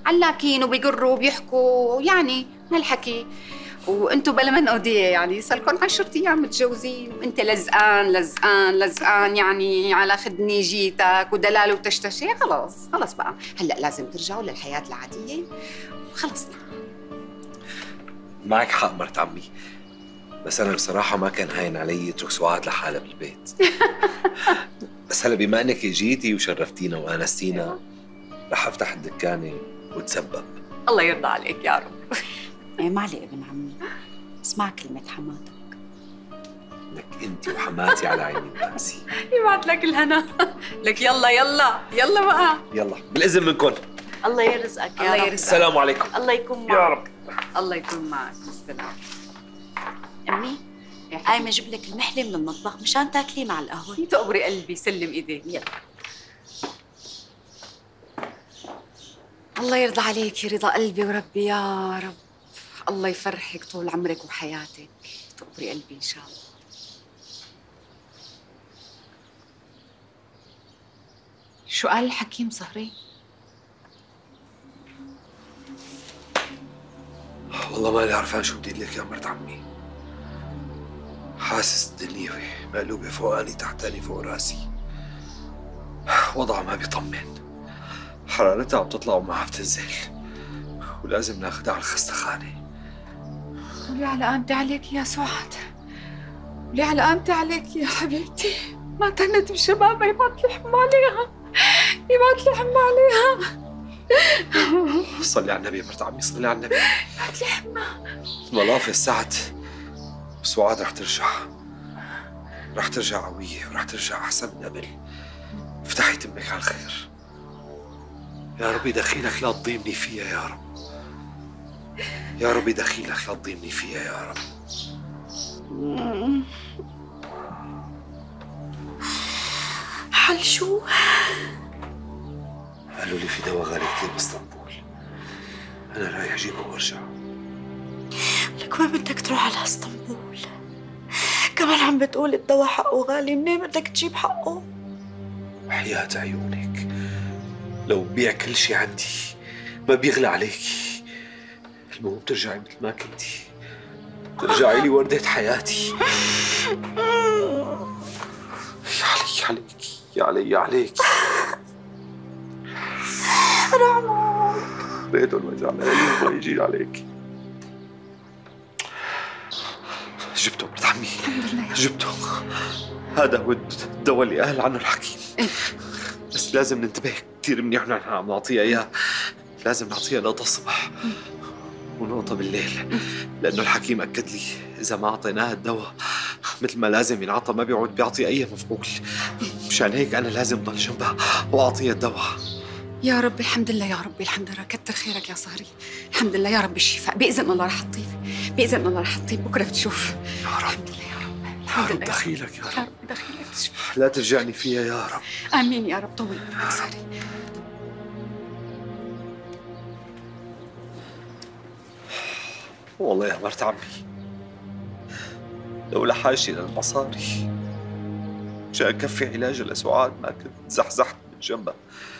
علاكين وبيقروا وبيحكوا يعني هالحكي. وانتم بلا من اوديه يعني صار لكم 10 ايام متجوزين وانت لزقان لزقان لزقان يعني على خدني جيتك ودلال وتشتشي. خلص بقى هلا لازم ترجعوا للحياه العاديه وخلصنا. معك حق مرت عمي، بس انا بصراحه ما كان هاين علي اترك سعاد لحالها بالبيت. بس هلا بما انك جيتي وشرفتينا وانستينا رح افتح الدكانه وتسبب. الله يرضى عليك يا رب. ايه معلي ابن عمي، اسمع كلمة حماتك. لك انت وحماتي على عيني وراسي. يبعت لك الهنا. لك يلا يلا يلا بقى. يلا بالاذن منكم. الله يرزقك يا رب. السلام عليكم. الله يكون معك يا رب. الله يكون معك. بالسلامة. امي قايمة اجيب لك المحلي من المطبخ مشان تاكليه مع القهوة. تقبري قلبي، سلم ايديك. يلا. الله يرضى عليك يا رضا قلبي وربي يا رب. الله يفرحك طول عمرك وحياتك. تقبري قلبي ان شاء الله. شو قال الحكيم صهري؟ والله ماني عرفان شو بدي لك يا مرت عمي. حاسس الدنيا مقلوبة فوقاني تحتاني فوق راسي. وضعها ما بيطمن، حرارتها عم تطلع وما عم تنزل، ولازم ناخدها على الخستخانة. ولي على قامتي عليك يا سعاد، ولي على قامتي عليك يا حبيبتي. ما تهنت بشبابها يبعت لي حمى عليها، يبعت لي حمى عليها. صلي على النبي يا مرت عمي، صلي على النبي. يبعت لي حمى. الملافة سعد وسعاد رح ترجع قوية ورح ترجع أحسن من قبل. افتحي تمك على الخير يا ربي. دخيلك لا تضيمني فيها يا رب، يا ربي دخيلك لا تضيمني فيها يا رب. حل شو؟ قالوا لي في دواء غالي كثير باسطنبول، أنا رايح أجيبه وأرجع. لك وين بدك تروح على اسطنبول؟ كمان عم بتقول الدواء حقه غالي، منين بدك تجيب حقه؟ وحياة عيونك لو ببيع كل شي عندي ما بيغلى عليكي. المهم ترجعي مثل ما كنتي، ترجعي لي وردة حياتي. يا عليكي يا عليكي. رحمك بيت الوجع الله يجي عليك. جبته مرت عمي، جبته. هذا هو الدواء اللي قال عنه الحكيم. بس لازم ننتبه كثير منيح ونحن عم نعطيها اياه. لازم نعطيها نقطة الصبح ونقطة بالليل، لأنه الحكيم أكد لي إذا ما أعطيناها الدواء مثل ما لازم ينعطى ما بيعود بيعطي أي مفعول. مشان هيك أنا لازم ضل جنبها وأعطيها الدواء. يا رب الحمد لله، يا ربي الحمد لله. كتر خيرك يا صهري. الحمد لله يا رب الشفاء بإذن الله. رح تطيب بإذن الله، رح تطيب بكرة بتشوف. يا رب الحمد لله يا رب. يا الحمد رب لله دخيلك يا يا رب. رب دخيلك تشفى. لا ترجعني فيها يا رب. آمين يا رب. طول بالك يا صهري. والله يا مرت عمي لولا حاجتي للمصاري مشان أكفي علاجها لسعاد ما كنت زحزحت من جنبها.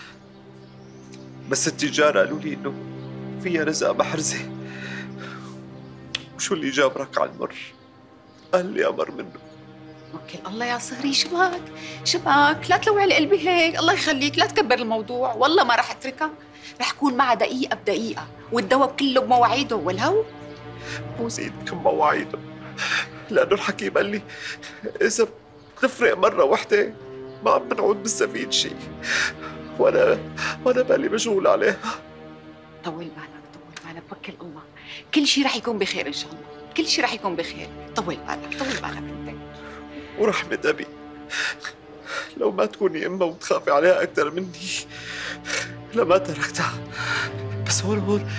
بس التجار قالوا لي إنه فيها رزق محرزة، وشو اللي جابرك على المر؟ قال لي أمر منه. وكل الله يا صهري. شباك لا تلوعي قلبي هيك. الله يخليك لا تكبر الموضوع. والله ما رح اتركها، رح كون معها دقيقة بدقيقة، والدواء كله بمواعيده. والهو بوس ايدك بمواعيده، لأنه الحكيم قال لي إذا بتفرق مرة وحدة ما عم بنعود نستفيد شيء، وأنا بالي مشغول عليها. طول بالك وكل الله. كل شيء رح يكون بخير إن شاء الله، كل شيء رح يكون بخير. طول بالك أنت. ورحمة أبي لو ما تكوني أمها وتخافي عليها أكثر مني لما تركتها. بس هون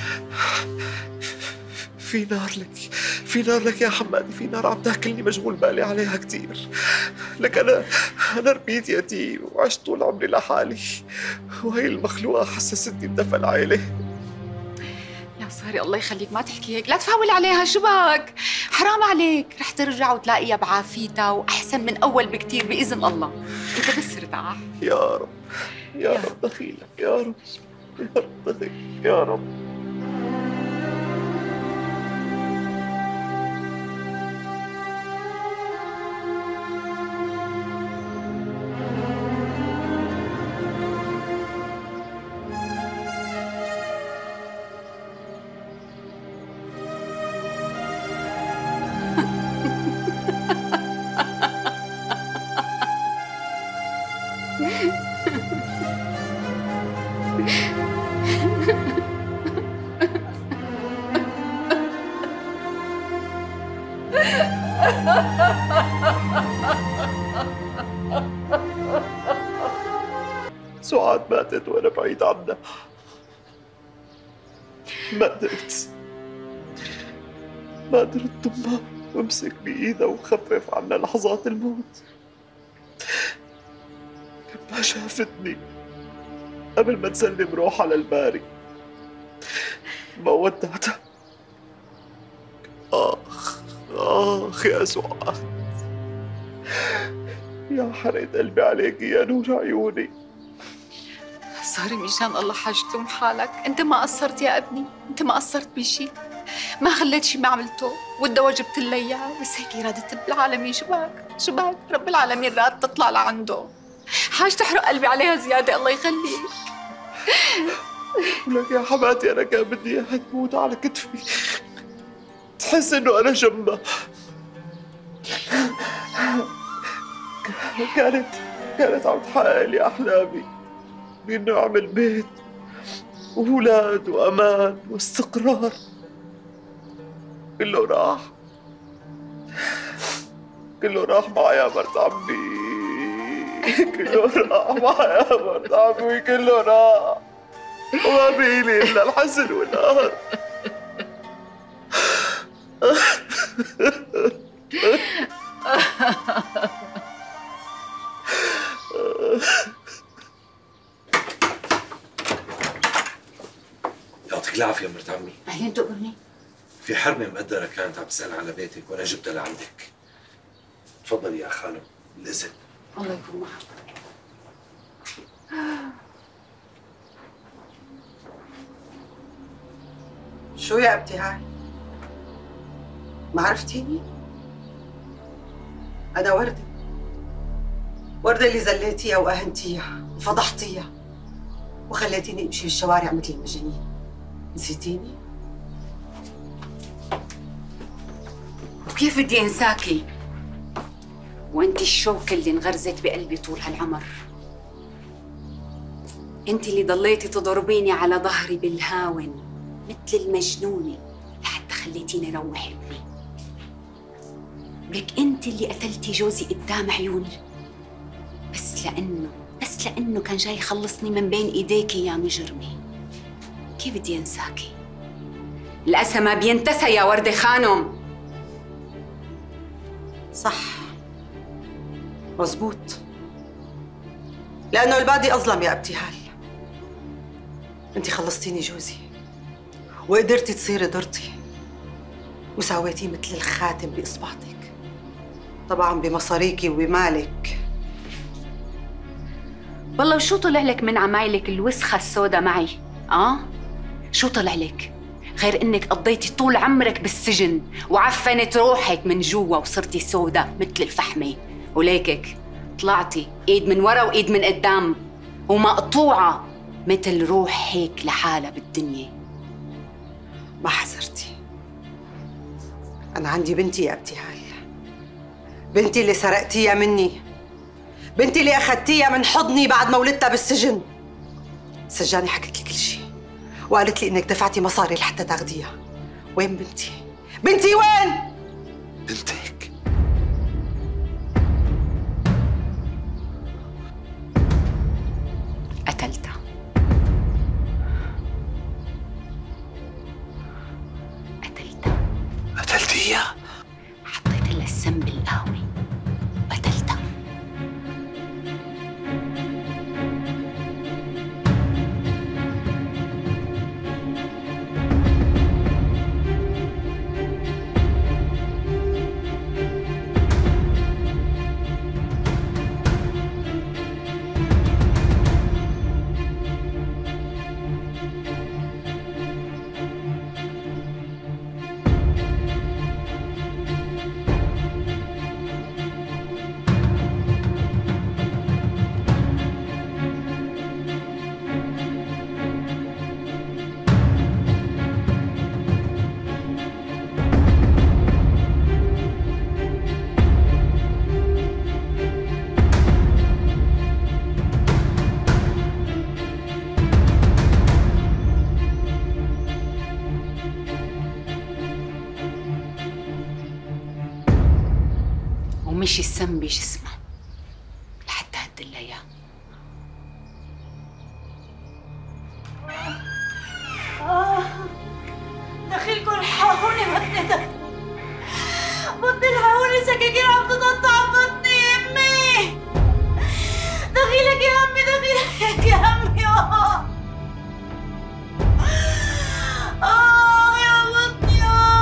في نار لك يا حمادي، في نار عم تاكلني، مشغول بالي عليها كثير. لك أنا ربيت يتيم وعشت طول عمري لحالي، وهي المخلوقة حسستني بدفى العائلة. يا صهري الله يخليك ما تحكي هيك، لا تفاول عليها. شبك حرام عليك. رح ترجع وتلاقيها بعافيتها وأحسن من أول بكتير بإذن الله. أنت بس ارتاح يا رب يا رب دخيلك يا رب. يا رب دخيل يا رب. سعاد ماتت وأنا بعيد عنها. ما قدرت ضمها وامسك بإيدها وخفف عنا لحظات الموت. ما شافتني قبل ما تسلم روحها للباري، ما ودعتها. آخ يا سعاد، يا حرقة قلبي عليك يا نور عيوني. سوري مشان الله حاجتم حالك، انت ما قصرت يا ابني، انت ما قصرت بشي، ما خليت شي ما عملته، والدواء جبت لي اياه، بس هيك إرادة رب العالمين. شو بك رب العالمين راد تطلع لعنده، حاج تحرق قلبي عليها زيادة، الله يخليك. ولك يا حماتي أنا كان بدي إياها تموت على كتفي، تحس إنه أنا جنبها. كانت عم تحقق لي أحلامي بإنه أعمل بيت وأولاد وأمان واستقرار. كله راح معي يا مرت عمي، كله راح معي يا مرت عمي، كله راح وما بيلي إلا الحزن والقهر. يعطيك العافية مرت عمي. أهلين تقبرني؟ في حرمة مقدرة كانت عم تسأل على بيتك وأنا جبتها لعندك. تفضلي يا خالو الإذن. الله يكون معك. شو يا ابتهال؟ ما عرفتيني؟ أنا وردة اللي زليتيها وأهنتيها وفضحتيها وخليتيني أمشي بالشوارع مثل المجانين. نسيتيني؟ وكيف بدي انساكي وانت الشوكة اللي انغرزت بقلبي طول هالعمر؟ انت اللي ضليتي تضربيني على ظهري بالهاون مثل المجنونة لحتى خليتيني روح ابني. لك انت اللي قتلتي جوزي قدام عيوني بس لانه كان جاي يخلصني من بين ايديكي يا مجرمي. كيف بدي انساكي؟ الأسى ما بينتسى يا وردة خانم. صح، مزبوط، لأنه البادي أظلم يا ابتهال. أنت خلصتيني جوزي وقدرتي تصيري ضرتي وسويتيه مثل الخاتم بإصبعتك، طبعاً بمصاريكي وبمالك. والله وشو طلع لك من عمايلك الوسخة السوداء معي؟ شو طلع لك؟ غير انك قضيتي طول عمرك بالسجن وعفنت روحك من جوا وصرتي سوداء مثل الفحمة، وليكك طلعتي ايد من ورا وايد من قدام ومقطوعة مثل روح هيك لحالها بالدنيا. ما حذرتي. أنا عندي بنتي يا ابتهال، بنتي اللي سرقتيها مني، بنتي اللي أخذتيها من حضني بعد ما ولدتها بالسجن. سجاني حكت لي كل شيء وقالت لي إنك دفعتي مصاري لحتى تاخديها. وين بنتي؟ بنتي وين؟ بنتك قتلتها. قتلتيها؟ حطيت لها السم بالقهوة وقتلتها. مشي السم بجسمها لحتى هدلها اياه. دخيلكم الحقوني بطني ده، بطني الحقوني، سكاكين عم تقطع بطني يا امي. دخيلك يا امي، دخيلك يا امي. يا بطني.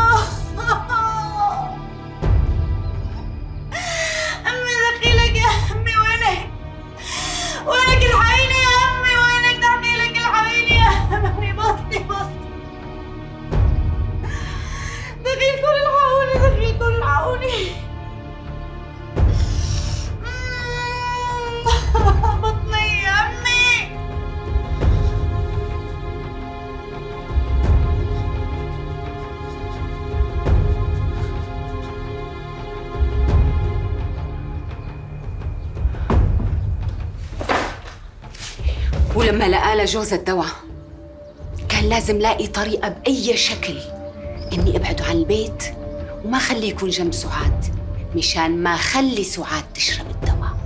امي دخيلك يا امي، وينك؟ وينك الحقيني يا امي، وينك؟ دخيلك الحقيني يا امي، بطني بطني. دخيلكم الحقوني، دخيلكم الحقوني. بطني يا امي. ولما لقى جوزها الدواء كان لازم لاقي طريقة بأي شكل إني أبعده عن البيت وما خليه يكون جنب سعاد، مشان ما خلي سعاد تشرب الدواء.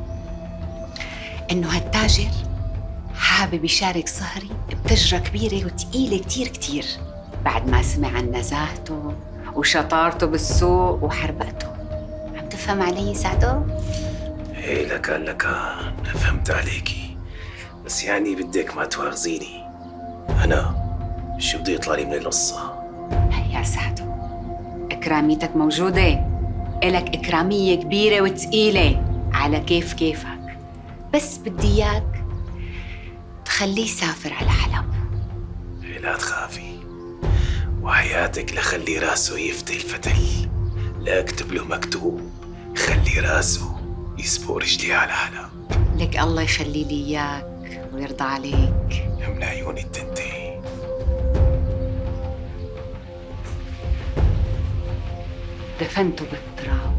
إنه هالتاجر حابب يشارك صهري بتجرة كبيرة وتقيلة كتير كتير بعد ما سمع عن نزاهته وشطارته بالسوق وحربقته. عم تفهم علي سعدو؟ ايه لكان فهمت عليكي، بس يعني بدك ما تواخذيني. أنا شو بده يطلع لي من القصة؟ يا سعدو، إكراميتك موجودة، إلك إكرامية كبيرة وتقيلة على كيفك، بس بدي إياك تخليه يسافر على حلب. إيه لا تخافي، وحياتك لخلي راسه يفتل الفتل، لا أكتب له مكتوب خلي راسه يسبق رجلي على حلب. لك الله يخلي لي إياك ويرضى عليك. من عيوني التنتين. دفنته بالتراب.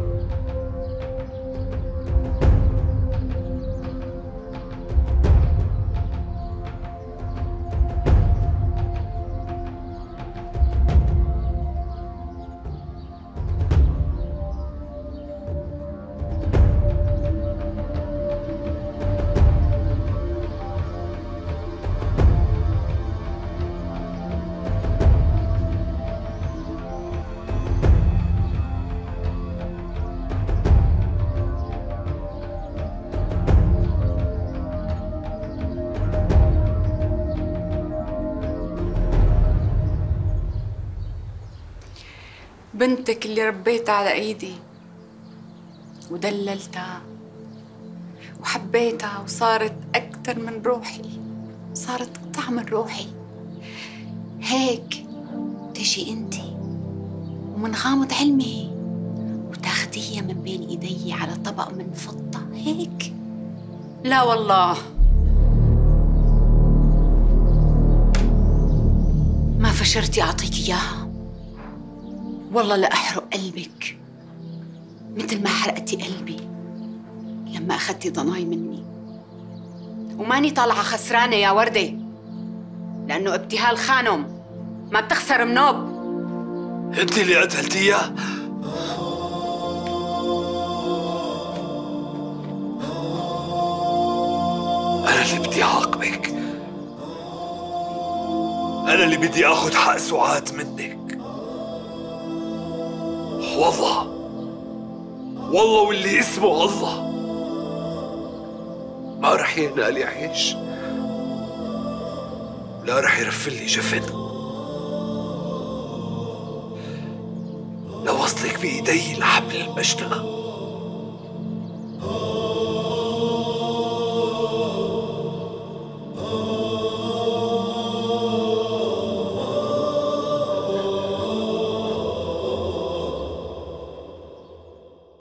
بنتك اللي ربيتها على ايدي ودللتها وحبيتها وصارت أكتر من روحي، صارت قطعة من روحي. هيك تجي انتي ومن غامض علمي وتاخديها من بين ايدي على طبق من فضة هيك؟ لا والله، ما فشرتي أعطيك إياها. والله لأحرق قلبك مثل ما حرقتي قلبي لما أخذتي ضناي مني. وماني طالعة خسرانة يا وردة، لأنه ابتهال خانم ما بتخسر منوب. انت اللي قتلتيها؟ أنا اللي بدي أعاقبك، أنا اللي بدي آخذ حق سعاد منك. والله واللي اسمه الله ما رح يهنأ لي عيش، لا رح يرفل لي جفن. لو وصلك بإيدي لحبل المشنقة